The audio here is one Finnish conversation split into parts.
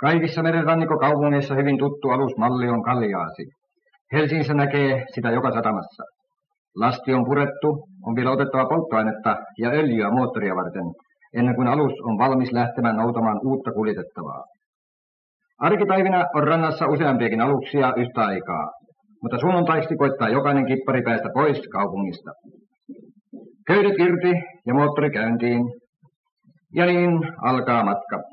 Kaikissa merenrannikkokaupungeissa hyvin tuttu alusmalli on Kalliaasi. Helsingissä näkee sitä joka satamassa. Lasti on purettu, on vielä otettava polttoainetta ja öljyä moottoria varten, ennen kuin alus on valmis lähtemään noutamaan uutta kuljetettavaa. Arkipäivinä on rannassa useampiakin aluksia yhtä aikaa, mutta sunnuntaiksi koittaa jokainen kippari päästä pois kaupungista. Köydet irti ja moottori käyntiin, ja niin alkaa matka.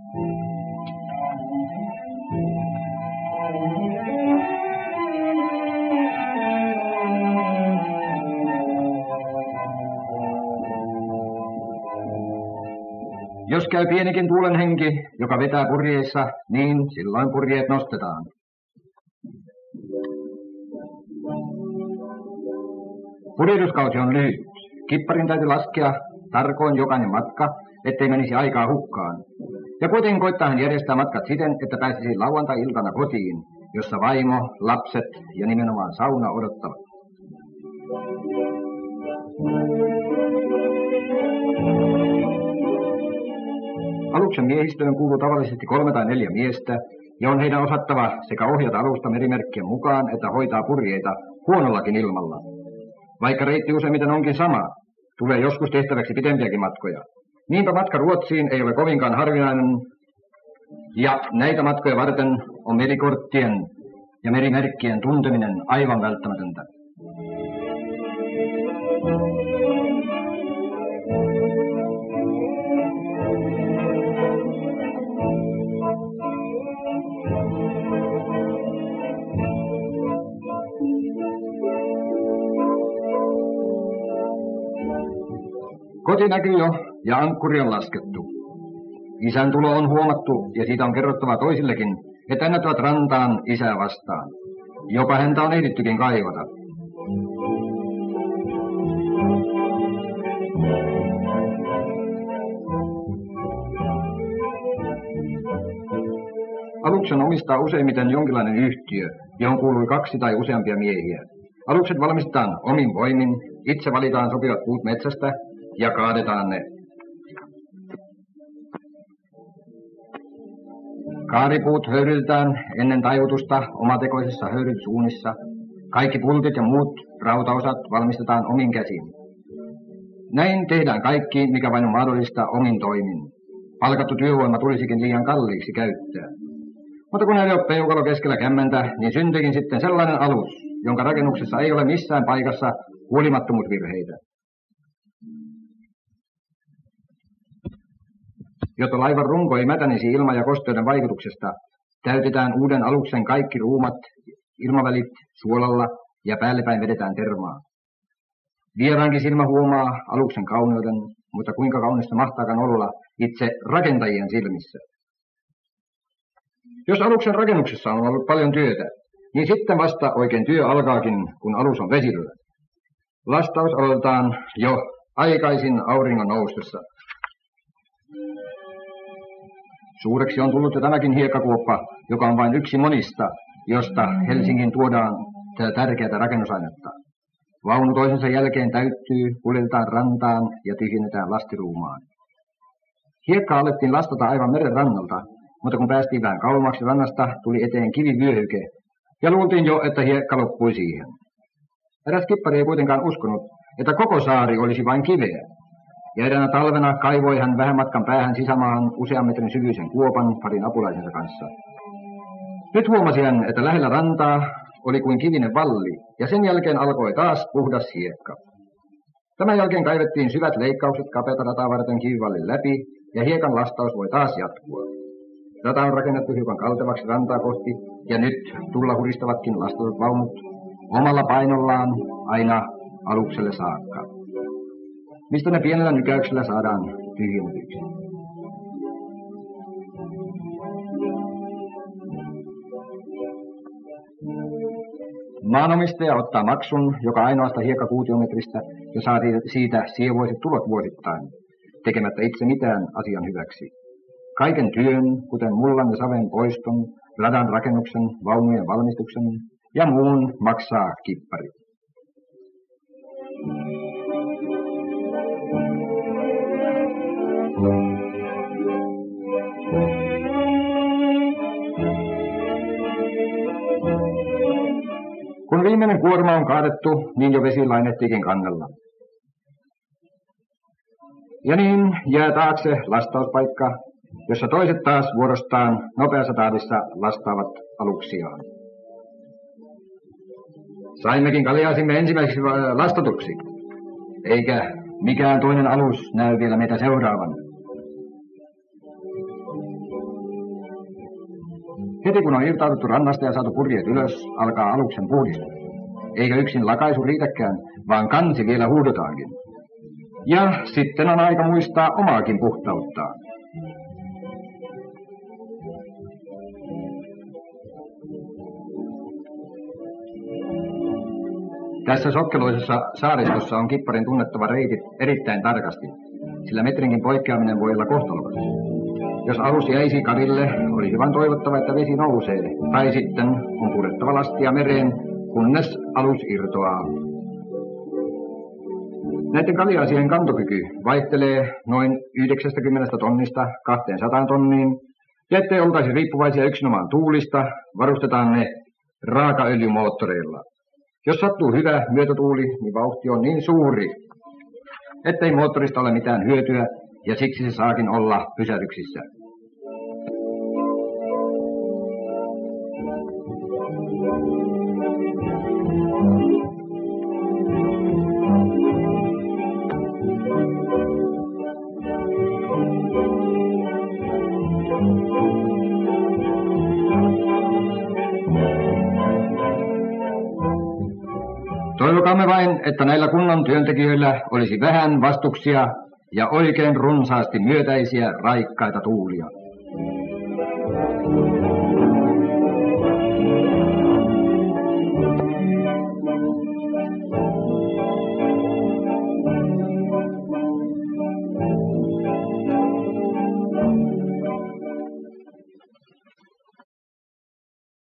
Jos käy pienikin tuulen henki, joka vetää purjeissa, niin silloin purjeet nostetaan. Purjehduskausi on lyhyt. Kipparin täytyy laskea tarkoin jokainen matka, ettei menisi aikaa hukkaan. Ja kuitenkin koittaa hän järjestää matkat siten, että pääsisi lauantai-iltana kotiin, jossa vaimo, lapset ja nimenomaan sauna odottavat. Aluksen miehistöön kuuluu tavallisesti 3 tai 4 miestä, ja on heidän osattava sekä ohjata alusta merimerkkien mukaan, että hoitaa purjeita huonollakin ilmalla. Vaikka reitti useimmiten onkin sama, tulee joskus tehtäväksi pitempiäkin matkoja. Niinpä matka Ruotsiin ei ole kovinkaan harvinainen, ja näitä matkoja varten on merikorttien ja merimerkkien tunteminen aivan välttämätöntä. Koti näkyy jo ja ankkuri on laskettu. Isän tulo on huomattu ja siitä on kerrottava toisillekin, että ennättävät rantaan isää vastaan. Jopa häntä on ehdittykin kaivata. Aluksen omistaa useimmiten jonkinlainen yhtiö, johon kuului 2 tai useampia miehiä. Alukset valmistetaan omin voimin, itse valitaan sopivat puut metsästä ja kaadetaan ne. Kaaripuut höyrytetään ennen taivutusta omatekoisessa höyrytysuunissa. Kaikki pultit ja muut rautaosat valmistetaan omin käsin. Näin tehdään kaikki, mikä vain on mahdollista omin toimin. Palkattu työvoima tulisikin liian kalliiksi käyttää. Mutta kun ei ole peukalo keskellä kämmentä, niin syntyikin sitten sellainen alus, jonka rakennuksessa ei ole missään paikassa huolimattomuusvirheitä. Jotta laivan runko ei mätänisi ilma- ja kosteuden vaikutuksesta, täytetään uuden aluksen kaikki ruumat, ilmavälit suolalla ja päällepäin vedetään termaa. Vieraankin silmä huomaa aluksen kauneuden, mutta kuinka kaunista mahtaakaan olla itse rakentajien silmissä. Jos aluksen rakennuksessa on ollut paljon työtä, niin sitten vasta oikein työ alkaakin, kun alus on vesillä. Lastaus aloitetaan jo aikaisin auringon noustessa. Suureksi on tullut jo tämäkin hiekkakuoppa, joka on vain yksi monista, josta Helsingin tuodaan tärkeää rakennusainetta. Vaunu toisensa jälkeen täyttyy, kuljetetaan rantaan ja tyhjennetään lastiruumaan. Hiekkaa alettiin lastata aivan meren rannalta, mutta kun päästiin vähän kauemmaksi rannasta, tuli eteen kivivyöhyke, ja luultiin jo, että hiekka loppui siihen. Eräs kippari ei kuitenkaan uskonut, että koko saari olisi vain kiveä. Ja eräänä talvena kaivoi hän vähän matkan päähän sisämaahan usean metrin syvyisen kuopan parin apulaisensa kanssa. Nyt huomasi hän, että lähellä rantaa oli kuin kivinen valli, ja sen jälkeen alkoi taas puhdas hiekka. Tämän jälkeen kaivettiin syvät leikkaukset kapeata rataa varten kivivallin läpi, ja hiekan lastaus voi taas jatkua. Rata on rakennettu hiukan kaltevaksi rantaa kohti, ja nyt tulla huristavatkin lastatut vaunut omalla painollaan aina alukselle saakka, mistä ne pienellä nykäyksellä saadaan tyhjennetyksi. Maanomistaja ottaa maksun joka ainoasta hiekkakuutiometristä ja saa siitä sievoiset tulot vuosittain, tekemättä itse mitään asian hyväksi. Kaiken työn, kuten mullan ja saven poiston, radan rakennuksen, vaunujen valmistuksen ja muun maksaa kippari. viimeinen kuorma on kaadettu, niin jo vesi lainehtiikin kannella. Ja niin jää taakse lastauspaikka, jossa toiset taas vuorostaan nopeassa tahdissa lastaavat aluksiaan. Saimmekin Kaliaisimme ensimmäiseksi lastatuksi, eikä mikään toinen alus näy vielä meitä seuraavan. Heti kun on irtauduttu rannasta ja saatu purjeet ylös, alkaa aluksen puhdistus. Eikä yksin lakaisu riitäkään, vaan kansi vielä huudotaankin. Ja sitten on aika muistaa omaakin puhtauttaan. Tässä sokkeloisessa saaristossa on kipparin tunnettava reitit erittäin tarkasti, sillä metrinkin poikkeaminen voi olla kohtalokas. Jos alus jäisi karille, olisi vain toivottava, että vesi nousee, tai sitten on purettava lastia mereen, kunnes alus irtoaa. Näiden Kaliaisien kantokyky vaihtelee noin 90 tonnista 200 tonniin, ja ettei oltaisi riippuvaisia yksinomaan tuulista, varustetaan ne raakaöljymoottoreilla. Jos sattuu hyvä myötätuuli, niin vauhti on niin suuri, ettei moottorista ole mitään hyötyä, ja siksi se saakin olla pysähdyksissä. Toivokaamme vain, että näillä kunnan työntekijöillä olisi vähän vastuksia ja oikein runsaasti myötäisiä raikkaita tuulia.